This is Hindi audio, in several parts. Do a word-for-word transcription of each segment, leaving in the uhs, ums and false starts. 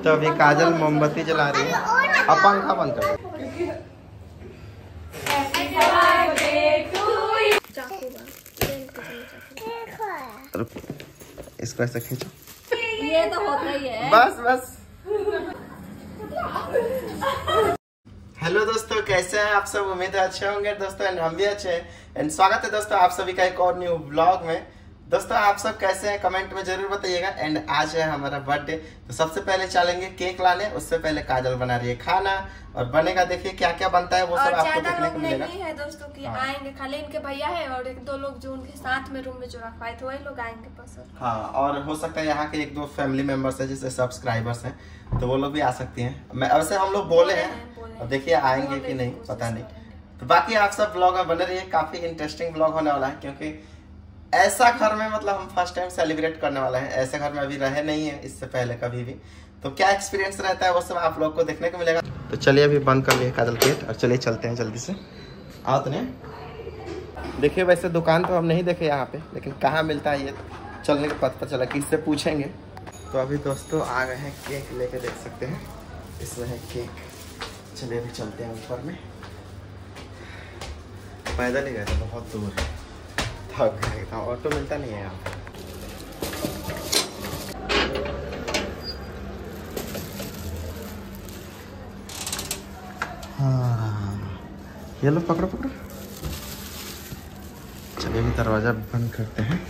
तो अभी काजल मोमबत्ती जला रही है। अब पंखा बंद कर। इसको ऐसे खींचो। ये तो होता ही है। बस बस। हेलो दोस्तों, कैसे हैं आप सब? उम्मीद है अच्छे होंगे दोस्तों, एंड हम भी अच्छे हैं। एंड स्वागत है दोस्तों आप सभी का एक और न्यू व्लॉग में। दोस्तों आप सब कैसे हैं कमेंट में जरूर बताइएगा। एंड आज है हमारा बर्थडे, तो सबसे पहले चलेंगे केक लाने। उससे पहले काजल बना रही है खाना, और बनेगा देखिए क्या क्या बनता है वो सब आपको देखने को मिलेगा। नहीं है दोस्तों कि हाँ। आएंगे खाली इनके भैया है और एक दो लोग जो उनके साथ में रूम में जो रखवाए थे वही लोग आएंगे पसंद। हाँ, और हो सकता है यहाँ के एक दो फैमिली मेंबर्स है जैसे सब्सक्राइबर्स हैं, तो वो लोग भी आ सकती हैं। मैं वैसे हम लोग बोले हैं, और देखिए आएंगे कि नहीं पता नहीं। तो बाकी आप सब ब्लॉग में बने रहिए, काफी इंटरेस्टिंग ब्लॉग होने वाला है, क्योंकि ऐसा घर में मतलब हम फर्स्ट टाइम सेलिब्रेट करने वाले हैं। ऐसे घर में अभी रहे नहीं है इससे पहले कभी भी, तो क्या एक्सपीरियंस रहता है वो सब आप लोग को देखने को मिलेगा। तो चलिए अभी बंद कर लिए काजल गेट, और चलिए चलते हैं जल्दी से। आओ तो नहीं देखिए, वैसे दुकान तो हम नहीं देखे यहाँ पे, लेकिन कहाँ मिलता है ये चलने के पथ पर चला कि इससे पूछेंगे। तो अभी दोस्तों आ गए हैं केक लेके, देख सकते हैं इसमें है केक। चलिए अभी चलते हैं ऊपर में। पैदल ही गए थे, बहुत दूर है, थक गए था। ऑटो मिलता नहीं है यहाँ पे। हाँ, ये लो पकड़ो पकड़ो। चलिए अभी दरवाजा बंद करते हैं।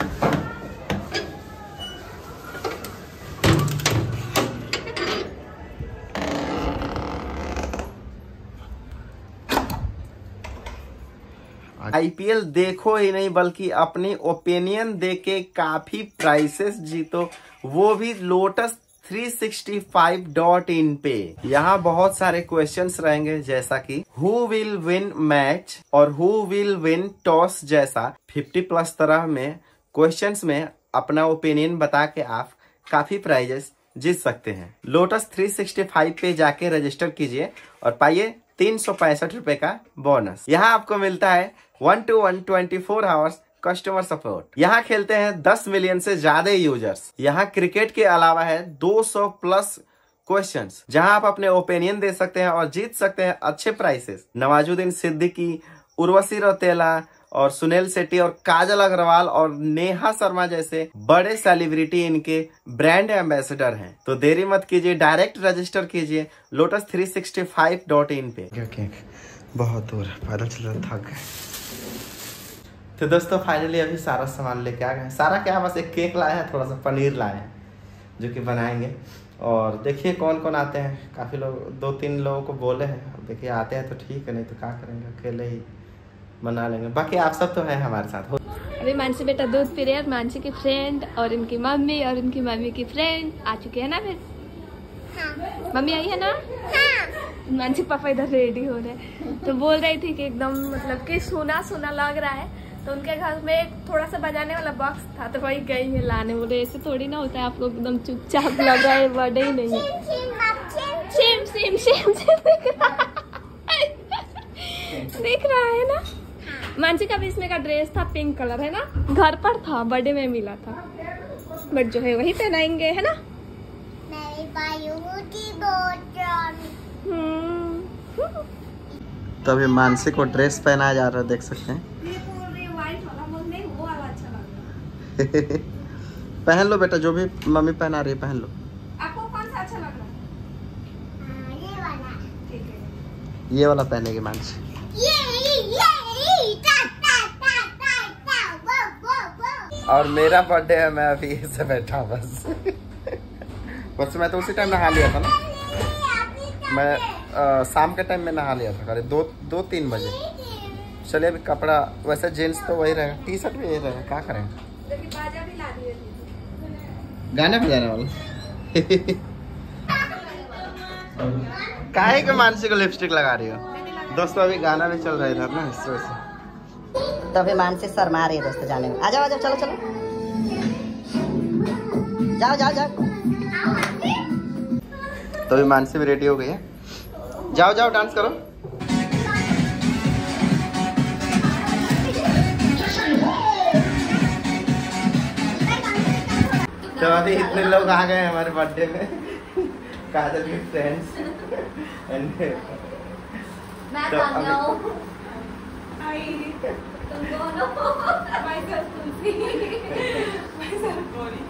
आईपीएल देखो ही नहीं बल्कि अपनी ओपिनियन देके काफी प्राइसेस जीतो, वो भी lotus three sixty five dot in पे। यहाँ बहुत सारे क्वेश्चंस रहेंगे, जैसा कि हु विल विन मैच और हु विल विन टॉस जैसा पचास प्लस तरह में क्वेश्चंस में अपना ओपिनियन बता के आप काफी प्राइजेस जीत सकते हैं। लोटस थ्री सिक्सटी फाइव पे जाके रजिस्टर कीजिए और पाइए तीन सौ पैंसठ रुपए का बोनस। यहाँ आपको मिलता है one to one twenty four hours customer support. यहाँ खेलते हैं दस मिलियन से ज्यादा यूजर्स। यहाँ क्रिकेट के अलावा है दो सौ प्लस क्वेश्चंस, जहाँ आप अपने ओपिनियन दे सकते हैं और जीत सकते हैं अच्छे प्राइसेस। नवाजुद्दीन सिद्दीकी, उर्वशी रौतेला और सुनील शेट्टी और काजल अग्रवाल और नेहा शर्मा जैसे बड़े सेलिब्रिटी इनके ब्रांड एम्बेसडर हैं। तो देरी मत कीजिए, डायरेक्ट रजिस्टर कीजिए lotus three sixty five dot in पे। बहुत दूर पैदल चल थक गए। तो दोस्तों फाइनली अभी सारा सामान लेके आ गए। सारा क्या, बस एक केक लाए हैं, थोड़ा सा पनीर लाए हैं जो कि बनाएंगे। और देखिए कौन कौन आते हैं, काफी लोग, दो तीन लोगों को बोले हैं। देखिए आते हैं तो ठीक है, नहीं तो क्या करेंगे, अकेले ही बना लेंगे। बाकी आप सब तो है हमारे साथ। अभी मानसी बेटा दूध पी रहे हैं, मानसी की फ्रेंड और इनकी मम्मी और इनकी मम्मी की फ्रेंड आ चुके हैं ना। फिर हाँ। मम्मी आई है ना। हाँ। मानसी पापा इधर रेडी हो रहे हैं, तो बोल रही थी कि एकदम मतलब कि सुना सुना लग रहा है, तो उनके घर में एक थोड़ा सा बजाने वाला बॉक्स था, तो वही गई है लाने। बोले ऐसे थोड़ी ना होता है, आपको एकदम चुपचाप लग रहा है, बर्थडे ही नहीं है। सेम सेम सेम सेम दिख रहा है ना। मानसी का भी इसमें का ड्रेस था, पिंक कलर है ना, घर पर था, बर्थडे में मिला था, बट जो है वही पहनाएंगे, है ना। तो अभी मानसी को ड्रेस पहनाया जा रहा है, देख सकते हैं। पहन लो बेटा, जो भी मम्मी पहना रही है पहन लो। आपको कौन सा अच्छा लग रहा है? ये वाला। ठीक है, ये वाला पहनेगी मानसी। ये ये और मेरा बर्थडे है, मैं अभी से बैठा बस। बस मैं तो उसी टाइम नहा लिया था ना, मैं आ, शाम के टाइम में नहा लिया था, करीब दो दो तीन बजे। चलिए अभी कपड़ा, वैसे जीन्स तो वही रहेगा, टी शर्ट भी यही रहेगा, क्या करेंगे। गाने बजाने वाला काहे के मानसी को लिपस्टिक लगा रही हो। दोस्तों अभी गाना भी चल रहा है इधर ना, इस वजह से। तो अभी मानसी शर्मा रही है दोस्तों जाने में। आ जाओ आ जाओ, चलो चलो, जाओ जाओ जाओ। तो अभी मानसी भी रेडी हो गई है, जाओ जाओ डांस करो। तो अभी इतने लोग आ गए हमारे बर्थडे में, काजल के फ्रेंड्स एंड मैं तो तान्या अभी- हूँ। तुम दोनों myself तुलसी myself गौरी।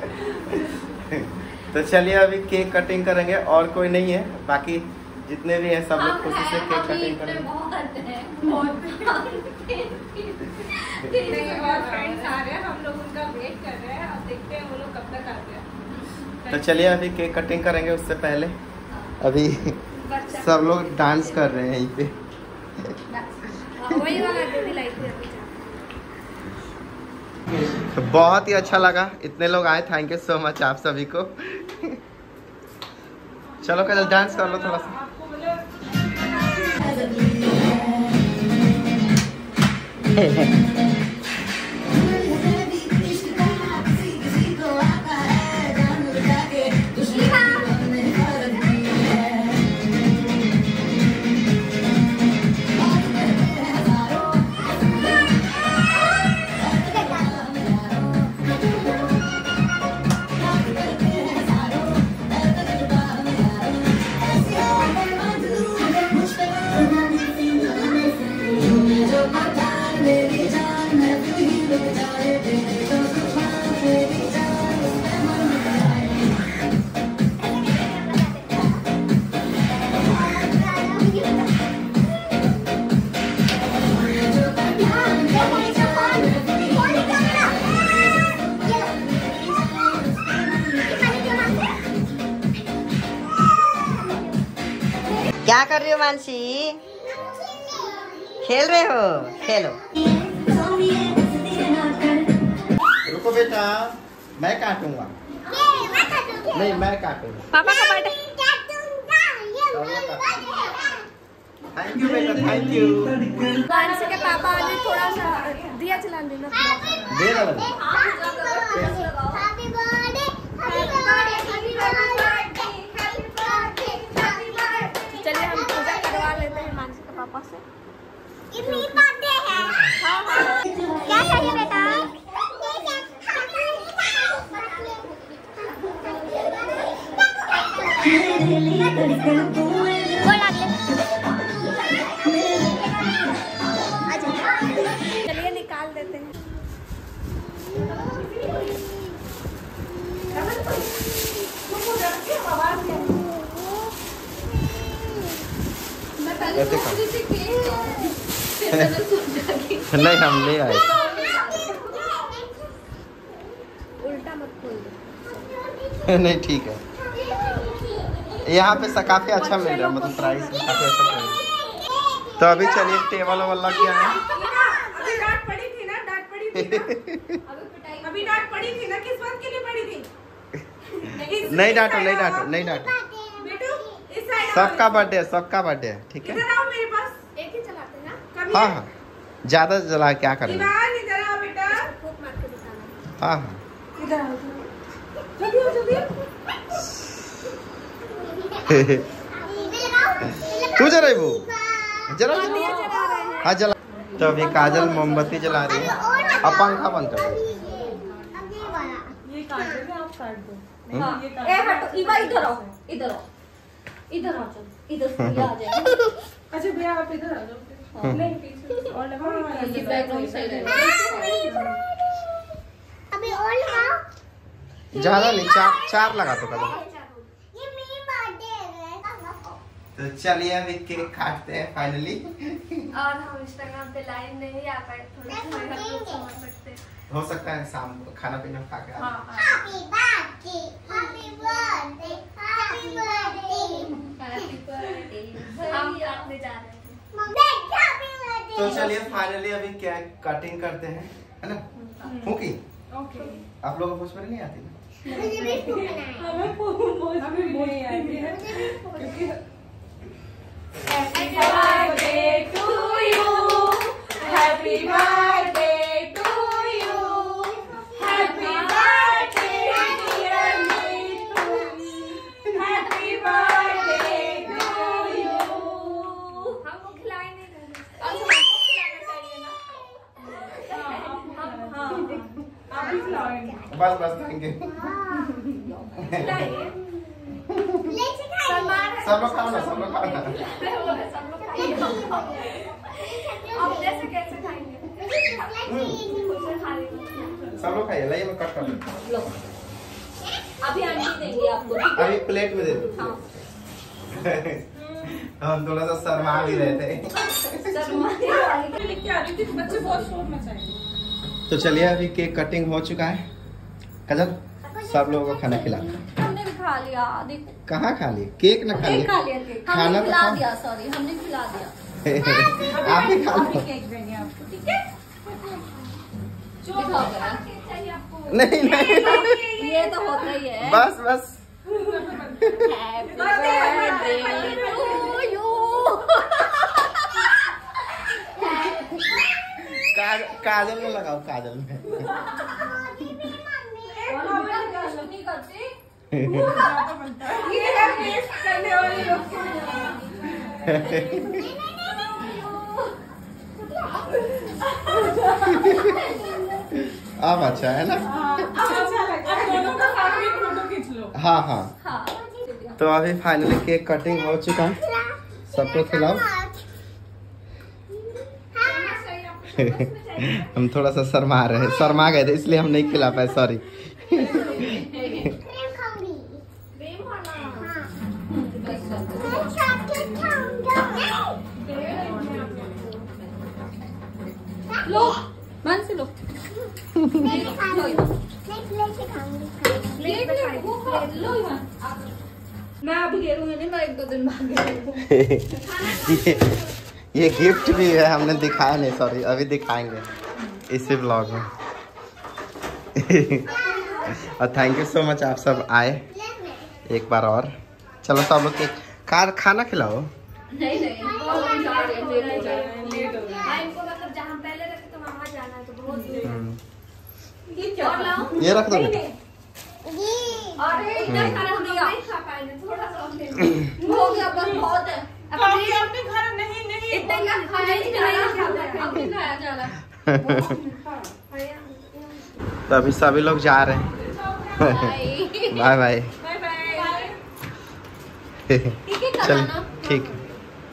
तो चलिए अभी केक कटिंग करेंगे, और कोई नहीं है, बाकी जितने भी हैं सब लोग हम खुशी से हैं, केक अभी कटिंग इतने करेंगे। बहुत हैं, बहुत नहीं, और फ्रेंड्स आ रहे हैं, हम लोग उनका वेट कर रहे हैं। अब देखते हैं वो लोग कब तक आते हैं। तो चलिए अभी केक कटिंग करेंगे, उससे पहले अभी सब लोग डांस कर रहे हैं यहीं पे। वही वाला दे दी लाइट अभी। तो बहुत ही अच्छा लगा, इतने लोग आए, थैंक यू सो मच आप सभी को। चलो कल डांस कर लो थोड़ा सा। आपको बोले क्या कर रही हो मानसी? खेल रहे हो? खेलो। रुको बेटा, मैं काटूंगा। नहीं मैं काटूंगा। पापा का बर्थडे। थैंक यू बेटा, थैंक यू। मानसी के पापा ने थोड़ा सा दिया जला लेना। दे दो। चलिए हम पूजा करवा लेते हैं मानसी के पापा से। क्या चाहिए बेटा? चलिए निकाल देते हैं। ऐसे काम। नहीं हम ले आए। उल्टा मत खोल दो। नहीं ठीक है, यहाँ पे सा- काफी अच्छा मिल रहा है, मतलब प्राइस काफी अच्छा मिल रहा है। तो अभी चलिए टेबल वाला क्या है। अभी डांट पड़ी थी ना, डांट पड़ी थी ना। अभी डांट पड़ी थी ना, किस बात के लिए पड़ी थी? इस- नहीं इस डांटो, side नहीं आओ। डांटो, नहीं डांटो। बेटू, इस साइड आओ। सबका बर्थडे है, सबका बर्थडे है, ठीक है। इधर आओ मेरे पास। एक ही चलाते हैं ना। कभी हाँ हाँ, ज्यादा जला क्या करेंगे। ईमान, इधर आओ बेटा। फूक मार के दिखाना। हाँ हाँ। इधर आओ, जल्दी आओ, जल्दी आओ। तू जरा वो जरा दिया जला। जला रहे हैं। हाँ जला। तो अभी काजल मोमबत्ती जला रही है, अब पंखा बंद कर दो। ये काट दो ना, आप काट दो। हम्म? ये काट ए दो। हटो, इबा इधर आओ, इधर आओ, इधर आ जाओ, इधर से ये आ जाएगा। अच्छा भैया आप इधर आ जाओ। नहीं पीछे और लगाओ। हाँ, ये ये बैकग्राउंड सही रहेगा। अभी और लगाओ। ज्यादा नहीं, चार चार लगा तो कदम। ये मेरी बर्थडे है। तो चलिए अभी केक काटते हैं फाइनली। और हम इंस्टाग्राम पे लाइव नहीं आ पाए, थोड़ा सा हम लोग समझ सकते हैं। हो सकता है शाम को खाना पीना खा के आए। हाँ हाँ। Happy birthday, happy birthday, happy birthday. Happy birthday. हम काटने जा रहे हैं। Mom, happy birthday. तो चलिए फाइनली अभी केक कटिंग करते हैं, है ना। फूकी ओके। आप लोगों को भोजपुरी नहीं आती ना। मुझे भी फूकना है। हमें भोजपुरी नहीं आती है क्योंकि happy birthday to you, happy birthday to you, happy birthday dear Meetu, happy birthday to you. हमको खिलाए नहीं रहे, अब हमको खिलाना चाहिए ना। हाँ आप ही खिलाएंगे। बस बस थैंक यू। खिलाइए। ले सब लोग खाओ ना, सब लोग खाओ ना। सब लोग खाइए। अब कैसे कैसे खाएंगे? सब लोग खाइए, लाइए मैं कट कर देता हूँ। लो अभी आंटी देंगे आपको। अभी प्लेट में दे दो। हाँ। हम थोड़ा सा शर्मा भी रहे थे। लेके आ रही थी, बच्चे बहुत शोर मचाएंगे। तो चलिए अभी केक कटिंग हो चुका है। काजल सब लोगों को खाना खिला। हमने भी खा लिया। देखो कहाँ खा लिए? केक ना खा लिए? खा लिया केक। खाना हमने तो खिला खाओ। दिया, सॉरी हमने खिला दिया। आप भी खा लो। केक देंगे आपको, ठीक है? दिखाओ जरा। नहीं नहीं ये तो होता ही है। बस बस। Happy birthday to you। काज, काजल में लगाओ, काजल में। नहीं करती। ये है वेस्ट करने वाले लोग। अब अच्छा है ना? अच्छा लगा। अब दोनों का साथ में फोटो खींच लो। हाँ हाँ। हाँ। तो अभी फाइनली केक कटिंग हो चुका है। सबको खिलाओ। हम थोड़ा सा शर्मा रहे शर्मा गए थे, इसलिए हम नहीं खिला पाए, सॉरी। लो मन से लो। मैं अभी ले लूंगी नहीं, मैं एक दो दिन बाद। ये, ये गिफ्ट भी है, हमने दिखाया नहीं, सॉरी अभी दिखाएंगे इसी ब्लॉग में। और थैंक यू सो मच, आप सब आए एक बार और। चलो सब लोग के कार खाना खिलाओ। नहीं नहीं इनको मतलब जहाँ पहले रखे तो वहाँ जाना है, तो बहुत दूर। और लाओ। ये रख दो बेटा। अरे इतना सारा हम नहीं खा पाएंगे, थोड़ा सा और ले लो। हो गया बस, बहुत है। अपने अपने घर नहीं नहीं इतना ही खाया ही नहीं, अब खाया जा रहा। तो अभी सभी लोग जा रहे हैं। Bye bye. Bye bye. ठीक है चल खाना। ठीक है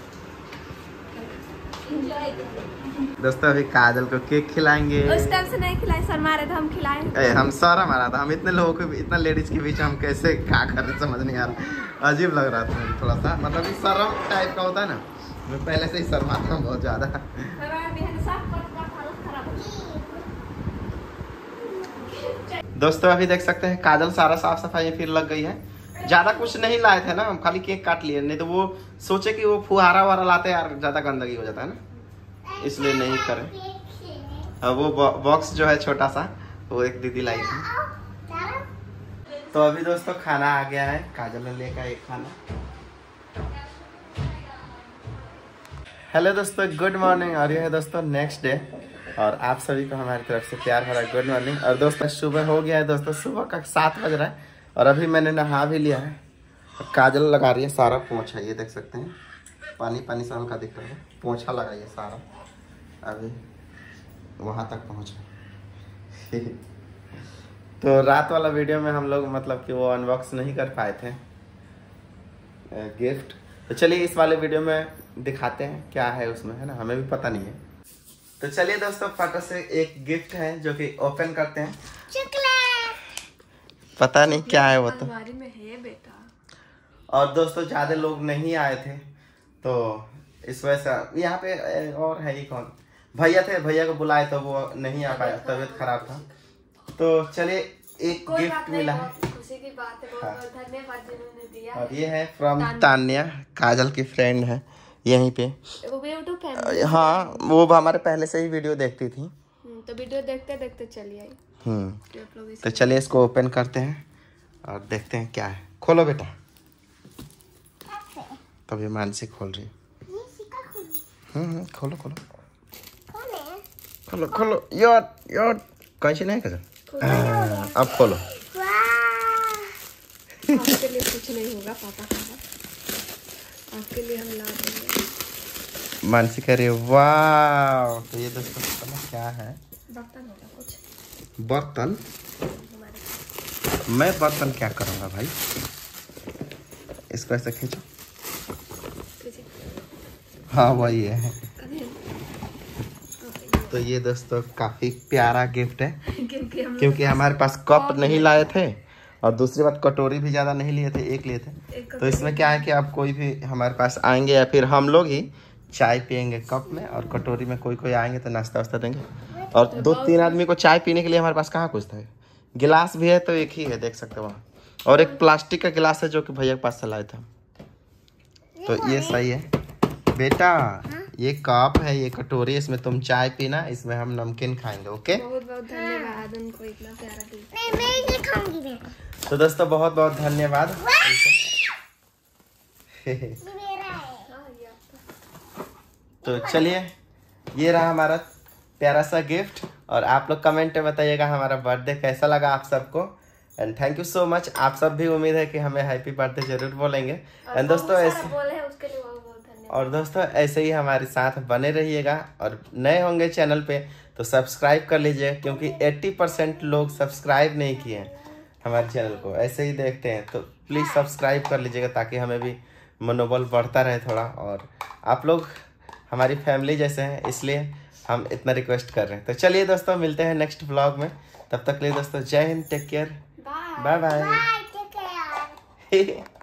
दोस्तों, अभी काजल को केक खिलाएंगे। उस टाइम से नहीं खिलाए, शर्मा रहे थे, हम खिलाए। ए, हम सारा मारा था, हम इतने लोगों को, इतना लेडीज के बीच हम कैसे क्या कर रहे समझ नहीं आ रहा। अजीब लग रहा था मुझे थोड़ा सा, मतलब ये शर्म टाइप का होता है ना, मैं पहले से ही शर्माता हूँ बहुत ज्यादा। दोस्तों अभी देख सकते हैं काजल सारा साफ सफाई फिर लग गई है। ज्यादा कुछ नहीं लाए थे ना, हम खाली केक काट लिए, नहीं तो वो सोचे कि वो फुहारा वारा लाते यार ज्यादा गंदगी हो जाता है ना, इसलिए नहीं करे। अब वो बॉक्स जो है छोटा सा, वो एक दीदी लाई थी। तो अभी दोस्तों खाना आ गया है, काजल ने लेकर एक खाना। हेलो दोस्तों, गुड मॉर्निंग। और ये है दोस्तों नेक्स्ट डे, और आप सभी को हमारी तरफ से प्यार भरा गुड मॉर्निंग। और दोस्तों सुबह हो गया है दोस्तों, सुबह का सात बज रहा है, और अभी मैंने नहा भी लिया है। काजल लगा रही है सारा पोंछा, ये देख सकते हैं पानी पानी सा हल्का दिख रहा है, पोंछा लगा है सारा, अभी वहाँ तक पहुँचा। तो रात वाला वीडियो में हम लोग मतलब कि वो अनबॉक्स नहीं कर पाए थे गिफ्ट, तो चलिए इस वाले वीडियो में दिखाते हैं क्या है उसमें, है ना, हमें भी पता नहीं है। तो चलिए दोस्तों फटाफट से एक गिफ्ट है जो कि ओपन करते हैं। पता नहीं क्या है वो, तो अलमारी में है बेटा। और दोस्तों ज्यादा लोग नहीं आए थे, तो इस वजह से यहाँ पे और है ही कौन, भैया थे, भैया को बुलाए तो वो नहीं आ पाया, तबीयत खराब था। तो चलिए एक गिफ्ट मिला है, खुशी की बात है, बहुत बहुत धन्यवाद जिन्होंने दिया। और ये है फ्रॉम तान्या, काजल की फ्रेंड है यहीं पे। वो भी यूट्यूब फैमिली। हाँ वो हमारे पहले से ही वीडियो देखती थी, तो वीडियो देखते देखते चली आई। हम्म तो चलिए इसको ओपन करते हैं और देखते हैं क्या है। खोलो बेटा। तभी मानसी खोल रही है। हम्म खोलो खोलो खोलो खोलो यार यार, कैसे नहीं कर अब खोलो। आपके लिए कुछ नहीं होगा पापा का, आपके लिए हम ला देंगे। मानसी कह रही है वाह। तो ये दोस्तों पता क्या है, बर्तन होगा कुछ, बर्तन। मैं बर्तन क्या करूँगा भाई, इसको ऐसे खींचो, हाँ वही है। तो ये दोस्तों काफी प्यारा गिफ्ट है क्योंकि हम क्योंकि हमारे पास कप नहीं लाए थे और दूसरी बात कटोरी भी ज्यादा नहीं लिए थे, एक लिए थे। तो इसमें क्या है कि आप कोई भी हमारे पास आएंगे या फिर हम लोग ही चाय पियेंगे कप में और कटोरी में कोई कोई आएंगे तो नाश्ता वास्ता देंगे। और दो तीन आदमी को चाय पीने के लिए हमारे पास कहाँ कुछ था। गिलास भी है तो एक ही है, देख सकते हो वहाँ, और एक प्लास्टिक का गिलास है जो कि भैया के पास से लाए थे। तो ये सही है बेटा। ये कप है, ये कटोरी, इसमें तुम चाय पीना, इसमें हम नमकीन खाएंगे। ओके, बहुत बहुत धन्यवाद उनको इतना प्यारा गिफ्ट। नहीं मैं ये खाऊंगी मैं। तो दोस्तों बहुत बहुत धन्यवाद। ये मेरा है। तो चलिए, ये रहा हमारा प्यारा सा गिफ्ट और आप लोग कमेंट में बताइएगा हमारा बर्थडे कैसा लगा आप सबको। And thank you so much. आप सब भी उम्मीद है कि हमें हैप्पी बर्थडे जरूर बोलेंगे। एंड दोस्तों ऐसे बोले हैं उसके लिए बहुत बहुत धन्यवाद। और दोस्तों ऐसे ही हमारे साथ बने रहिएगा और नए होंगे चैनल पे तो सब्सक्राइब कर लीजिए क्योंकि अस्सी परसेंट लोग सब्सक्राइब नहीं किए हैं हमारे चैनल को, ऐसे ही देखते हैं। तो प्लीज़ सब्सक्राइब कर लीजिएगा ताकि हमें भी मनोबल बढ़ता रहे थोड़ा। और आप लोग हमारी फैमिली जैसे हैं इसलिए हम इतना रिक्वेस्ट कर रहे हैं। तो चलिए दोस्तों मिलते हैं नेक्स्ट व्लॉग में, तब तक के लिए दोस्तों Jai Hind, take care, bye bye. Bye take care.